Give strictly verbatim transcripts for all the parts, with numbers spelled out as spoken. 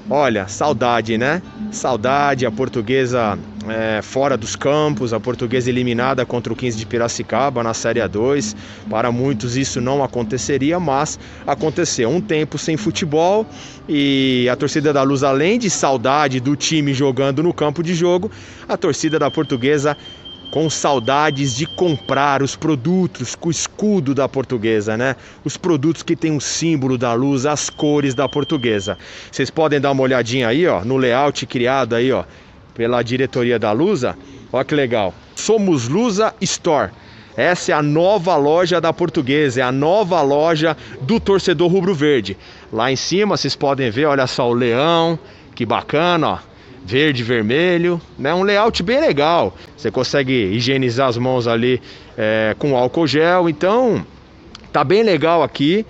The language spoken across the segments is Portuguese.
Olha, saudade, né? Saudade, a Portuguesa é, fora dos campos, a Portuguesa eliminada contra o quinze de Piracicaba na Série A dois. Para muitos isso não aconteceria, mas aconteceu. Um tempo sem futebol e a torcida da Luz, além de saudade do time jogando no campo de jogo, a torcida da Portuguesa com saudades de comprar os produtos com o escudo da Portuguesa, né? Os produtos que tem o símbolo da Luz, as cores da Portuguesa. Vocês podem dar uma olhadinha aí, ó, no layout criado aí, ó, pela diretoria da Lusa. Olha que legal. Somos Lusa Store. Essa é a nova loja da Portuguesa, é a nova loja do torcedor rubro-verde. Lá em cima vocês podem ver, olha só o leão, que bacana, ó. Verde e vermelho, né? Um layout bem legal. Você consegue higienizar as mãos ali é, com álcool gel. Então tá bem legal aqui.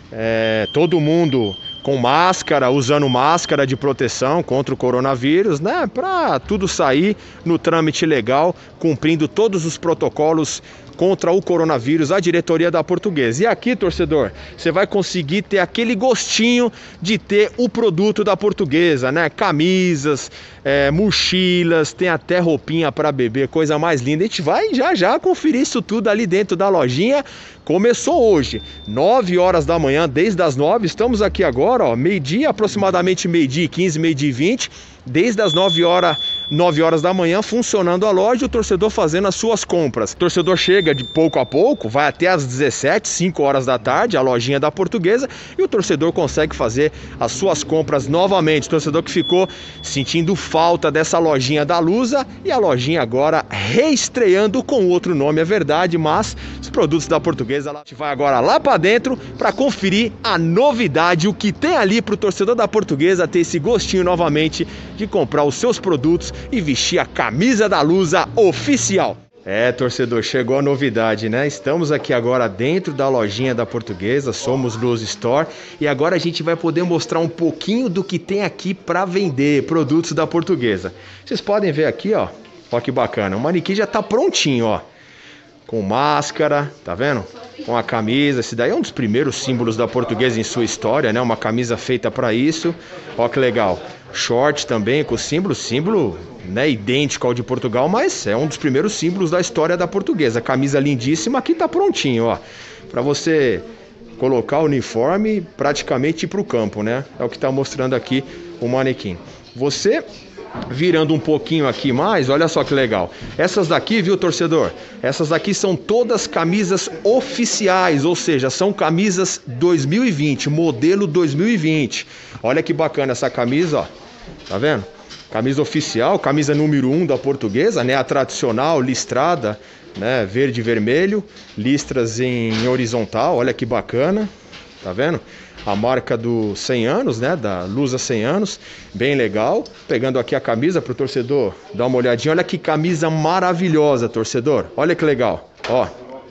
É, todo mundo com máscara, usando máscara de proteção contra o coronavírus, né? Para tudo sair no trâmite legal, cumprindo todos os protocolos contra o coronavírus, a diretoria da Portuguesa. E aqui, torcedor, você vai conseguir ter aquele gostinho de ter o produto da Portuguesa, né? Camisas, é, mochilas, tem até roupinha para beber, coisa mais linda. A gente vai já já conferir isso tudo ali dentro da lojinha. Começou hoje, nove horas da manhã, desde as nove, estamos aqui agora, ó, meio-dia, aproximadamente meio-dia e quinze, meio-dia e vinte, desde as nove horas, nove horas da manhã, funcionando a loja, o torcedor fazendo as suas compras. O torcedor chega de pouco a pouco, vai até às dezessete, cinco horas da tarde, a lojinha da Portuguesa, e o torcedor consegue fazer as suas compras novamente. O torcedor que ficou sentindo falta dessa lojinha da Lusa, e a lojinha agora reestreando com outro nome, é verdade, mas os produtos da Portuguesa, a gente vai agora lá para dentro para conferir a novidade, o que tem ali para o torcedor da Portuguesa ter esse gostinho novamente de comprar os seus produtos e vestir a camisa da Lusa oficial. É, torcedor, chegou a novidade, né? Estamos aqui agora dentro da lojinha da Portuguesa, somos Luz Store, e agora a gente vai poder mostrar um pouquinho do que tem aqui para vender, produtos da Portuguesa. Vocês podem ver aqui, ó, ó que bacana, o manequim já tá prontinho, ó, com máscara, tá vendo? Com a camisa, esse daí é um dos primeiros símbolos da Portuguesa em sua história, né? Uma camisa feita para isso, ó que legal. Short também com símbolo, símbolo, né, idêntico ao de Portugal, mas é um dos primeiros símbolos da história da Portuguesa. Camisa lindíssima, aqui tá prontinho, ó, para você colocar o uniforme praticamente ir pro campo, né? É o que tá mostrando aqui o manequim. Você virando um pouquinho aqui mais, olha só que legal. Essas daqui, viu, torcedor? Essas daqui são todas camisas oficiais, ou seja, são camisas dois mil e vinte, modelo dois mil e vinte. Olha que bacana essa camisa, ó. Tá vendo? Camisa oficial, camisa número um da Portuguesa, né? A tradicional, listrada, né? Verde e vermelho, listras em horizontal, olha que bacana. Tá vendo? A marca do cem anos, né? Da Lusa cem anos, bem legal. Pegando aqui a camisa para o torcedor dar uma olhadinha. Olha que camisa maravilhosa, torcedor. Olha que legal. Ó,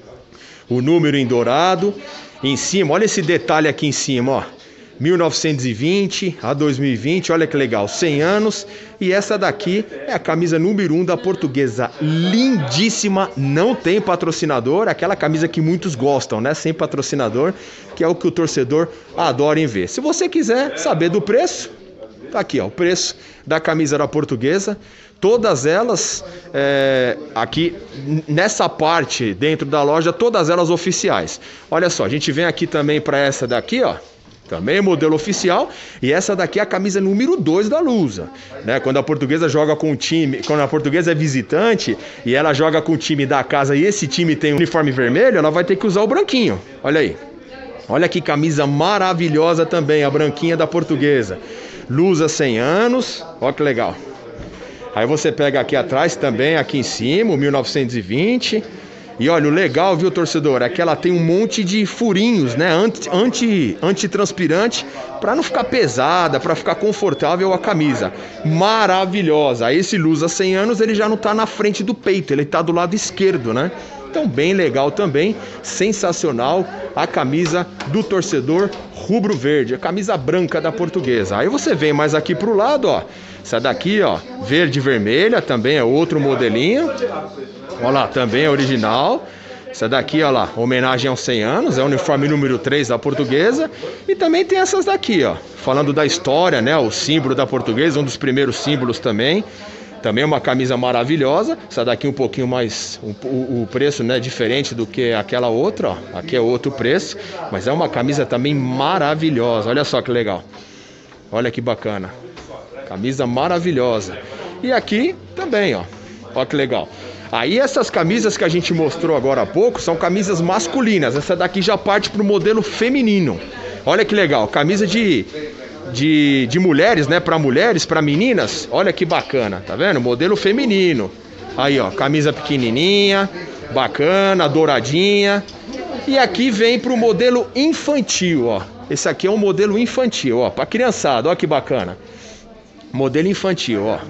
o número em dourado. Em cima, olha esse detalhe aqui em cima, ó. mil novecentos e vinte a dois mil e vinte, olha que legal, cem anos. E essa daqui é a camisa número um da Portuguesa, lindíssima, não tem patrocinador, aquela camisa que muitos gostam, né, sem patrocinador, que é o que o torcedor adora em ver. Se você quiser saber do preço, tá aqui, ó, o preço da camisa da Portuguesa, todas elas, é, aqui nessa parte dentro da loja, todas elas oficiais. Olha só, a gente vem aqui também para essa daqui, ó, também modelo oficial, e essa daqui é a camisa número dois da Lusa, né? Quando a Portuguesa joga com o time, quando a Portuguesa é visitante e ela joga com o time da casa e esse time tem um uniforme vermelho, ela vai ter que usar o branquinho. Olha aí. Olha que camisa maravilhosa também, a branquinha da Portuguesa. Lusa cem anos, olha que legal. Aí você pega aqui atrás também, aqui em cima, o mil novecentos e vinte. E olha, o legal, viu, torcedor, é que ela tem um monte de furinhos, né, anti, anti, antitranspirante, para não ficar pesada, para ficar confortável a camisa. Maravilhosa. Esse Lusa cem anos, ele já não tá na frente do peito, ele tá do lado esquerdo, né? Então, bem legal também, sensacional a camisa do torcedor rubro-verde, a camisa branca da Portuguesa. Aí você vem mais aqui pro lado, ó, essa daqui, ó, verde e vermelha, também é outro modelinho. Olha lá, também é original. Essa daqui, ó lá, homenagem aos cem anos, é o uniforme número três da Portuguesa. E também tem essas daqui, ó, falando da história, né, o símbolo da Portuguesa, um dos primeiros símbolos também. Também uma camisa maravilhosa. Essa daqui um pouquinho mais, o, o, o preço, né, diferente do que aquela outra, ó. Aqui é outro preço, mas é uma camisa também maravilhosa. Olha só que legal. Olha que bacana. Camisa maravilhosa. E aqui também, ó. Olha que legal. Aí essas camisas que a gente mostrou agora há pouco são camisas masculinas. Essa daqui já parte para o modelo feminino. Olha que legal, camisa de, de, de mulheres, né? Para mulheres, para meninas. Olha que bacana, tá vendo? Modelo feminino. Aí, ó, camisa pequenininha, bacana, douradinha. E aqui vem para o modelo infantil, ó. Esse aqui é um modelo infantil, ó, para criançada. Olha que bacana. Modelo infantil, ó.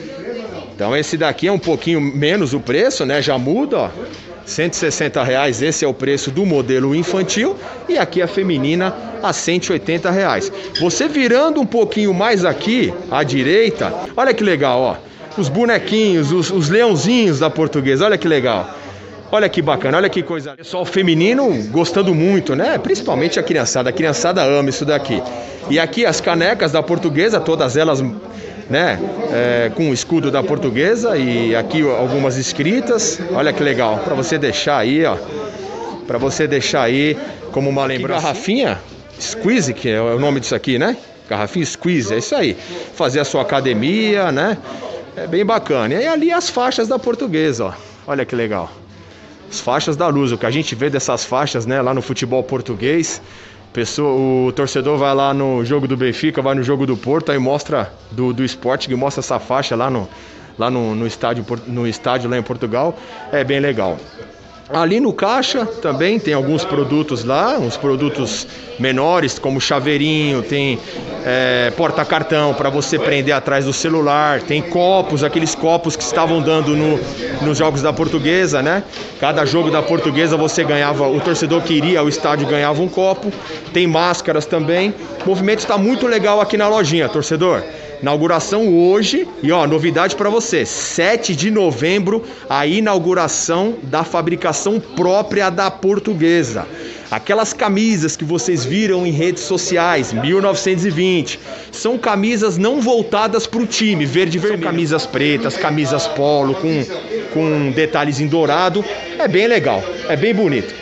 Então esse daqui é um pouquinho menos o preço, né? Já muda, ó. cento e sessenta reais, esse é o preço do modelo infantil. E aqui a feminina a cento e oitenta reais. Você virando um pouquinho mais aqui, à direita, olha que legal, ó. Os bonequinhos, os, os leãozinhos da Portuguesa, olha que legal. Olha que bacana, olha que coisa. Pessoal feminino gostando muito, né? Principalmente a criançada. A criançada ama isso daqui. E aqui as canecas da Portuguesa, todas elas, né? É, com o escudo da Portuguesa. E aqui algumas escritas. Olha que legal. Para você deixar aí, ó. Para você deixar aí como uma lembrança. Garrafinha Squeeze, que é o nome disso aqui, né? Garrafinha Squeeze, é isso aí. Fazer a sua academia, né? É bem bacana. E ali as faixas da Portuguesa, ó. Olha que legal. As faixas da luz, o que a gente vê dessas faixas, né, lá no futebol português, pessoa, o torcedor vai lá no jogo do Benfica, vai no jogo do Porto, aí mostra do, do Sporting, que mostra essa faixa lá, no, lá no, no, estádio, no estádio lá em Portugal, é bem legal. Ali no caixa também tem alguns produtos lá, uns produtos menores, como chaveirinho, tem é, porta-cartão para você prender atrás do celular, tem copos, aqueles copos que estavam dando no, nos jogos da Portuguesa, né? Cada jogo da Portuguesa você ganhava, o torcedor que iria ao estádio ganhava um copo, tem máscaras também. O movimento está muito legal aqui na lojinha, torcedor. Inauguração hoje, e ó, novidade para você, sete de novembro, a inauguração da fabricação própria da Portuguesa. Aquelas camisas que vocês viram em redes sociais, mil novecentos e vinte, são camisas não voltadas para o time, verde e vermelho. São camisas pretas, camisas polo, com, com detalhes em dourado, é bem legal, é bem bonito.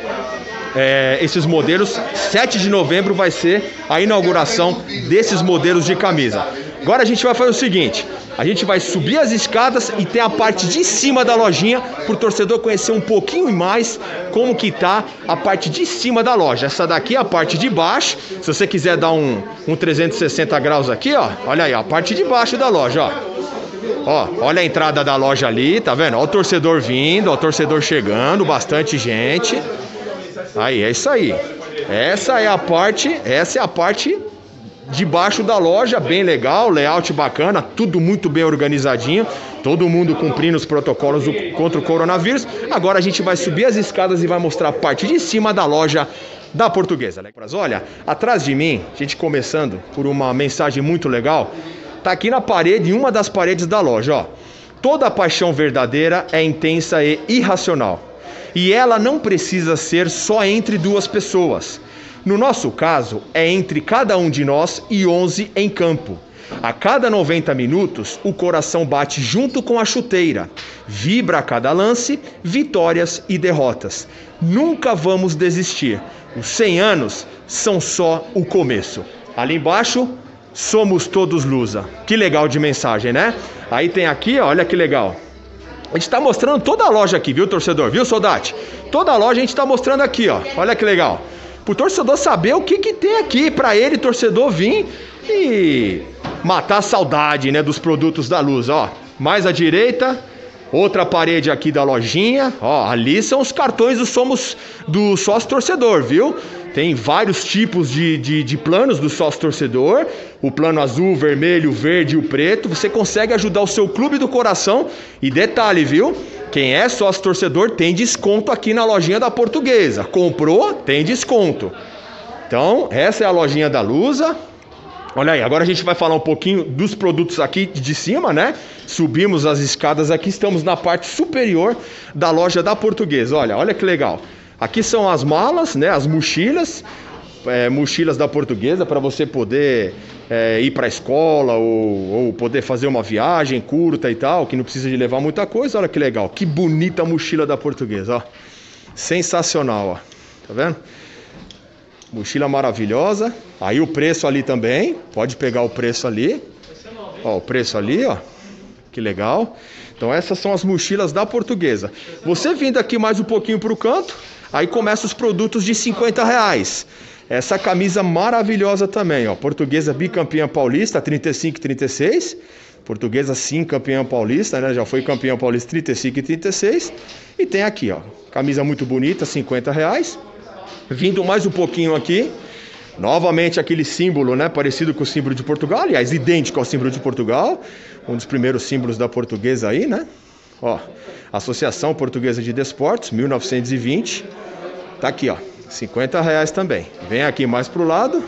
É, esses modelos, sete de novembro vai ser a inauguração desses modelos de camisa. Agora a gente vai fazer o seguinte, a gente vai subir as escadas e tem a parte de cima da lojinha para o torcedor conhecer um pouquinho mais como que tá a parte de cima da loja. Essa daqui é a parte de baixo. Se você quiser dar um, um trezentos e sessenta graus aqui, ó, olha aí, a parte de baixo da loja, ó. Ó, olha a entrada da loja ali, tá vendo? Ó o torcedor vindo, ó o torcedor chegando, bastante gente. Aí, é isso aí. Essa é a parte, essa é a parte de baixo da loja, bem legal, layout bacana, tudo muito bem organizadinho, todo mundo cumprindo os protocolos do, contra o coronavírus. Agora a gente vai subir as escadas e vai mostrar a parte de cima da loja da Portuguesa. Olha, atrás de mim, a gente começando por uma mensagem muito legal, tá aqui na parede, em uma das paredes da loja, ó. Toda paixão verdadeira é intensa e irracional. E ela não precisa ser só entre duas pessoas. No nosso caso, é entre cada um de nós e onze em campo. A cada noventa minutos, o coração bate junto com a chuteira. Vibra a cada lance, vitórias e derrotas. Nunca vamos desistir. Os cem anos são só o começo. Ali embaixo, somos todos Lusa. Que legal de mensagem, né? Aí tem aqui, ó, olha que legal. A gente está mostrando toda a loja aqui, viu, torcedor? Viu, soldate? Toda a loja a gente está mostrando aqui, ó. Olha que legal. Para o torcedor saber o que, que tem aqui, para ele, torcedor, vir e matar a saudade, né, dos produtos da Luz, ó. Mais à direita, outra parede aqui da lojinha, ó. Ali são os cartões do Somos do Sócio Torcedor, viu? Tem vários tipos de, de, de planos do sócio torcedor. O plano azul, vermelho, verde e o preto. Você consegue ajudar o seu clube do coração. E detalhe, viu? Quem é sócio torcedor tem desconto aqui na lojinha da Portuguesa. Comprou, tem desconto. Então, essa é a lojinha da Lusa. Olha aí, agora a gente vai falar um pouquinho dos produtos aqui de cima, né? Subimos as escadas aqui, estamos na parte superior da loja da Portuguesa. Olha, olha que legal. Aqui são as malas, né? As mochilas, é, mochilas da Portuguesa para você poder é, ir para a escola ou, ou poder fazer uma viagem curta e tal, que não precisa de levar muita coisa. Olha que legal, que bonita a mochila da Portuguesa, ó. Sensacional, ó. Tá vendo? Mochila maravilhosa. Aí o preço ali também. Pode pegar o preço ali. Ó, o preço ali, ó. Que legal. Então essas são as mochilas da Portuguesa. Você vindo aqui mais um pouquinho pro canto, aí começa os produtos de cinquenta reais. Essa camisa maravilhosa também, ó. Portuguesa bicampeã paulista, trinta e cinco e trinta e seis. Portuguesa sim, campeã paulista, né? Já foi campeã paulista trinta e cinco e trinta e seis. E tem aqui, ó. Camisa muito bonita, cinquenta reais. Vindo mais um pouquinho aqui, novamente aquele símbolo, né, parecido com o símbolo de Portugal, aliás, idêntico ao símbolo de Portugal, um dos primeiros símbolos da Portuguesa aí, né? Ó, Associação Portuguesa de Desportos, mil novecentos e vinte, tá aqui, ó, cinquenta reais também. Vem aqui mais pro lado,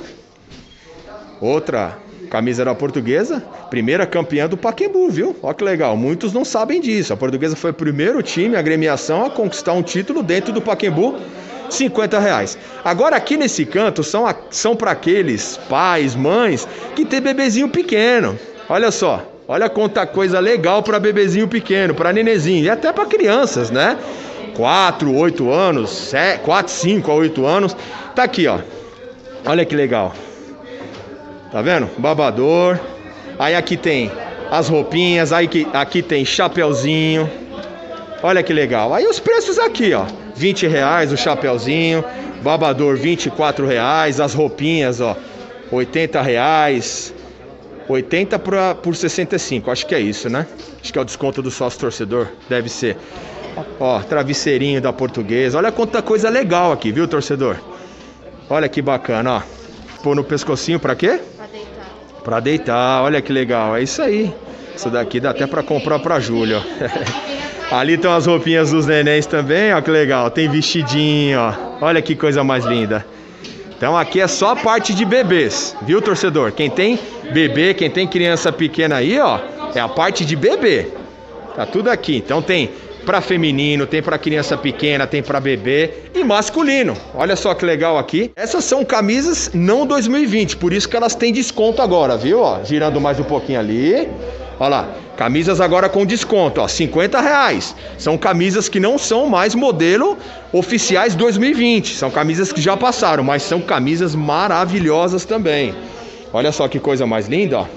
outra camisa da Portuguesa, primeira campeã do Pacaembu, viu? Ó que legal, muitos não sabem disso, a Portuguesa foi o primeiro time, a agremiação, a conquistar um título dentro do Pacaembu, cinquenta reais. Agora aqui nesse canto são, são para aqueles pais, mães que tem bebezinho pequeno. Olha só, olha quanta coisa legal para bebezinho pequeno, para nenezinho e até para crianças, né? quatro, oito anos, quatro, cinco a oito anos. Tá aqui, ó. Olha que legal. Tá vendo? Babador. Aí aqui tem as roupinhas, aí aqui, aqui tem chapeuzinho. Olha que legal. Aí os preços aqui, ó. vinte reais o chapeuzinho, babador vinte e quatro reais, as roupinhas, ó, oitenta reais, oitenta pra, por sessenta e cinco, acho que é isso, né? Acho que é o desconto do sócio torcedor, deve ser. Ó, travesseirinho da Portuguesa, olha quanta coisa legal aqui, viu, torcedor? Olha que bacana, ó. Pôr no pescocinho pra quê? Pra deitar. Pra deitar, olha que legal, é isso aí. Isso daqui dá até pra comprar pra Júlia, ó. Ali estão as roupinhas dos nenéns também, ó, que legal. Tem vestidinho, ó. Olha que coisa mais linda. Então aqui é só a parte de bebês, viu, torcedor? Quem tem bebê, quem tem criança pequena aí, ó, é a parte de bebê. Tá tudo aqui. Então tem para feminino, tem para criança pequena, tem para bebê e masculino. Olha só que legal aqui. Essas são camisas não dois mil e vinte, por isso que elas têm desconto agora, viu? Ó, girando mais um pouquinho ali. Olha lá, camisas agora com desconto, ó, cinquenta reais. São camisas que não são mais modelo oficiais dois mil e vinte. São camisas que já passaram, mas são camisas maravilhosas também. Olha só que coisa mais linda, ó.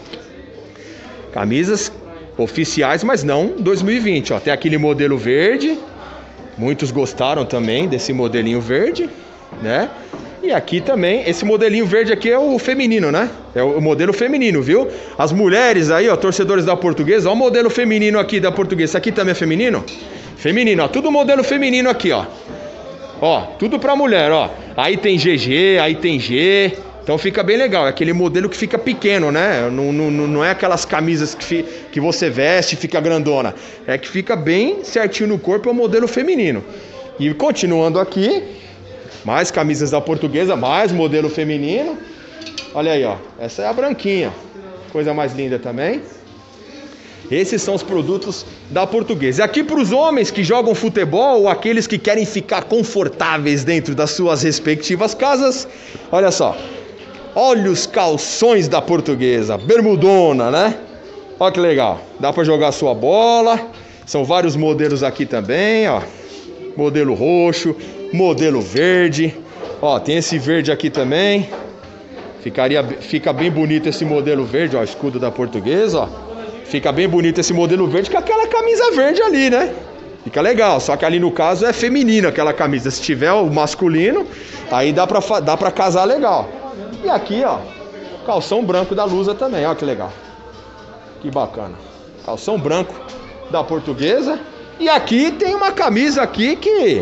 Camisas oficiais, mas não dois mil e vinte, ó. Tem aquele modelo verde. Muitos gostaram também desse modelinho verde, né? E aqui também, esse modelinho verde aqui é o feminino, né? É o modelo feminino, viu? As mulheres aí, ó, torcedores da Portuguesa, ó, o modelo feminino aqui da Portuguesa. Esse aqui também é feminino? Feminino, ó, tudo modelo feminino aqui, ó. Ó, tudo pra mulher, ó. Aí tem G G, aí tem G. Então fica bem legal, é aquele modelo que fica pequeno, né? Não, não, não é aquelas camisas que, fi, que você veste e fica grandona. É que fica bem certinho no corpo, é o modelo feminino. E continuando aqui, mais camisas da Portuguesa, mais modelo feminino. Olha aí, ó. Essa é a branquinha. Coisa mais linda também. Esses são os produtos da Portuguesa. E aqui para os homens que jogam futebol ou aqueles que querem ficar confortáveis dentro das suas respectivas casas, olha só. Olha os calções da Portuguesa. Bermudona, né? Olha que legal. Dá para jogar sua bola. São vários modelos aqui também, ó. Modelo roxo, modelo verde. Ó, tem esse verde aqui também. Ficaria, fica bem bonito esse modelo verde, ó, escudo da Portuguesa, ó. Fica bem bonito esse modelo verde com aquela camisa verde ali, né? Fica legal, só que ali no caso é feminino aquela camisa. Se tiver o masculino, aí dá pra, dá pra casar legal. E aqui, ó, calção branco da Lusa também, ó que legal. Que bacana. Calção branco da Portuguesa. E aqui tem uma camisa aqui que...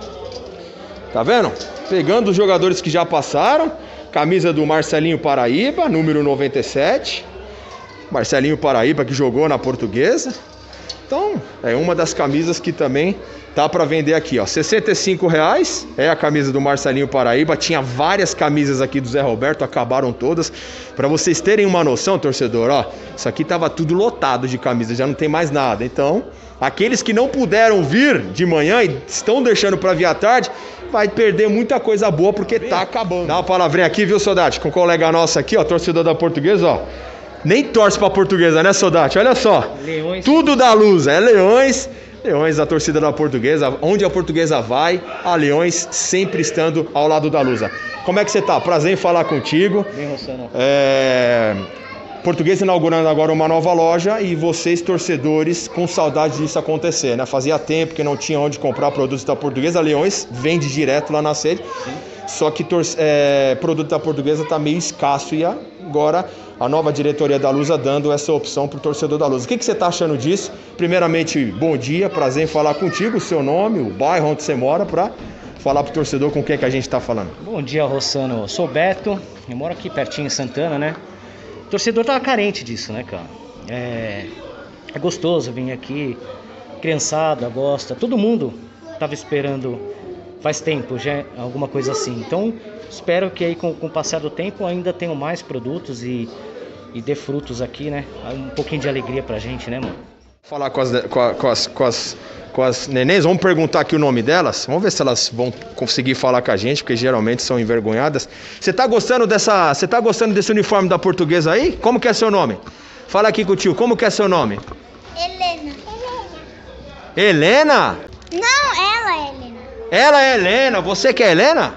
Tá vendo? Pegando os jogadores que já passaram. Camisa do Marcelinho Paraíba, número noventa e sete. Marcelinho Paraíba que jogou na Portuguesa. Então, é uma das camisas que também tá para vender aqui, ó. sessenta e cinco reais é a camisa do Marcelinho Paraíba. Tinha várias camisas aqui do Zé Roberto, acabaram todas. Para vocês terem uma noção, torcedor, ó, isso aqui tava tudo lotado de camisas, já não tem mais nada. Então, aqueles que não puderam vir de manhã e estão deixando para vir à tarde, vai perder muita coisa boa porque tá acabando. Dá uma palavrinha aqui, viu, Soldati? Com um colega nosso aqui, ó, torcedor da Portuguesa, ó. Nem torce pra Portuguesa, né, Soldati? Olha só. Leões. Tudo da luz, é Leões. Leões, a torcida da Portuguesa. Onde a Portuguesa vai, a Leões sempre estando ao lado da Lusa. Como é que você tá? Prazer em falar contigo. Bem, Rossano. É... Portuguesa inaugurando agora uma nova loja e vocês, torcedores, com saudade disso acontecer, né? Fazia tempo que não tinha onde comprar produtos da Portuguesa. A Leões vende direto lá na sede. Sim. Só que tor- é, produto da Portuguesa tá meio escasso e agora a nova diretoria da Lusa dando essa opção pro torcedor da Lusa. O que, que você tá achando disso? Primeiramente, bom dia, prazer em falar contigo, o seu nome, o bairro onde você mora, para falar pro torcedor com quem que a gente tá falando. Bom dia, Rossano. Eu sou Beto, eu moro aqui pertinho em Santana, né? O torcedor tava carente disso, né, cara? É, é gostoso vir aqui, criançada gosta, todo mundo tava esperando faz tempo já alguma coisa assim. Então, espero que aí com, com o passar do tempo ainda tenham mais produtos e, e dê frutos aqui, né? Um pouquinho de alegria pra gente, né, mano? Falar com as, com, a, com, as, com, as, com as nenéns, vamos perguntar aqui o nome delas. Vamos ver se elas vão conseguir falar com a gente, porque geralmente são envergonhadas. Você tá gostando dessa, você tá gostando desse uniforme da Portuguesa aí? Como que é seu nome? Fala aqui com o tio, como que é seu nome? Helena. Helena? Não, ela é Helena. Ela é Helena, você que é Helena?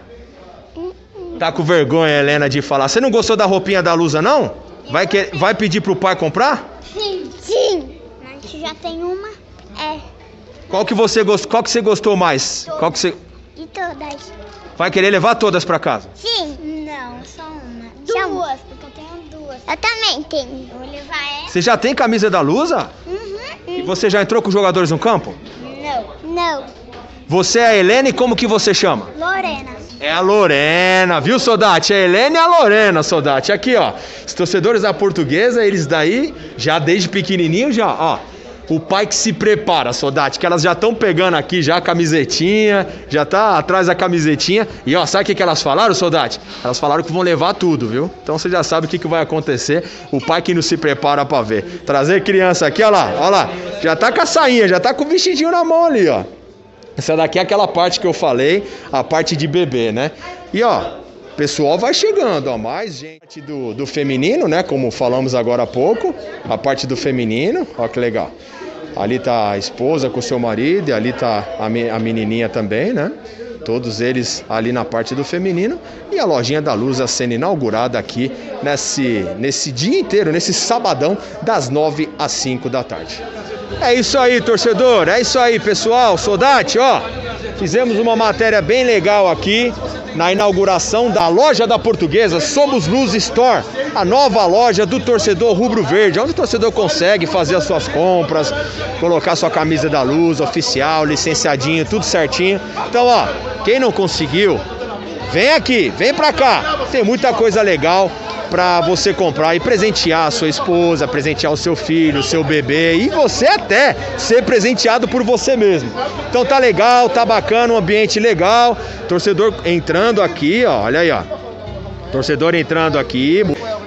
Tá com vergonha, Helena, de falar. Você não gostou da roupinha da Lusa, não? Vai, que, vai pedir pro pai comprar? Sim, sim. A gente já tem uma. É. Qual que você gostou? Qual que você gostou mais? Qual que você E todas. vai querer levar todas pra casa? Sim. Não, só uma. Duas, porque eu tenho duas. Eu também tenho. Eu vou levar essa. Você já tem camisa da Lusa? Uhum. E você já entrou com os jogadores no campo? Não. Não. Você é a Helena e como que você chama? Lorena. É a Lorena, viu, Soldati? A Helena e a Lorena, Soldati. Aqui, ó. Os torcedores da Portuguesa, eles daí, já desde pequenininho, já, ó. O pai que se prepara, Soldati, que elas já estão pegando aqui já a camisetinha, já tá atrás da camisetinha. E ó, sabe o que, que elas falaram, Soldati? Elas falaram que vão levar tudo, viu? Então você já sabe o que, que vai acontecer. O pai que não se prepara pra ver. Trazer criança aqui, ó lá, ó lá. Já tá com a sainha, já tá com o vestidinho na mão ali, ó. Essa daqui é aquela parte que eu falei, a parte de bebê, né? E ó, o pessoal vai chegando, ó, mais gente do, do feminino, né? Como falamos agora há pouco, a parte do feminino, ó que legal. Ali tá a esposa com o seu marido e ali tá a, me, a menininha também, né? Todos eles ali na parte do feminino. E a lojinha da Lusa sendo inaugurada aqui nesse, nesse dia inteiro, nesse sabadão, das nove às cinco da tarde. É isso aí, torcedor, é isso aí, pessoal. Soldati, ó, fizemos uma matéria bem legal aqui na inauguração da loja da Portuguesa, Somos Luz Store, a nova loja do torcedor rubro-verde, onde o torcedor consegue fazer as suas compras, colocar sua camisa da Luz, oficial, licenciadinho, tudo certinho. Então, ó, quem não conseguiu, vem aqui, vem pra cá, tem muita coisa legal para você comprar e presentear a sua esposa, presentear o seu filho, o seu bebê e você até ser presenteado por você mesmo. Então tá legal, tá bacana, um ambiente legal, torcedor entrando aqui, ó, olha aí, ó, torcedor entrando aqui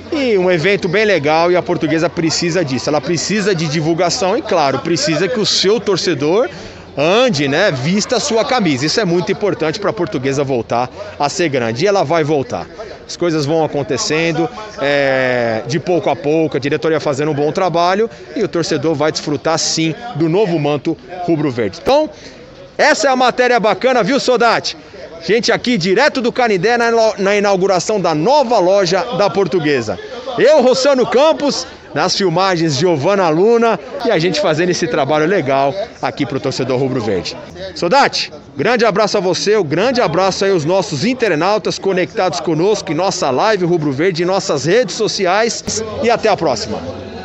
e um evento bem legal e a Portuguesa precisa disso, ela precisa de divulgação e claro, precisa que o seu torcedor ande, né, vista a sua camisa. Isso é muito importante para a Portuguesa voltar a ser grande. E ela vai voltar. As coisas vão acontecendo é, de pouco a pouco, a diretoria fazendo um bom trabalho e o torcedor vai desfrutar sim do novo manto rubro-verde. Então, essa é a matéria bacana, viu, Soldati? Gente aqui direto do Canindé na, na inauguração da nova loja da Portuguesa. Eu, Rossano Campos, nas filmagens Giovana Luna e a gente fazendo esse trabalho legal aqui pro torcedor rubro-verde. Soldati, grande abraço a você, um grande abraço aí aos nossos internautas conectados conosco em nossa live rubro-verde, em nossas redes sociais e até a próxima.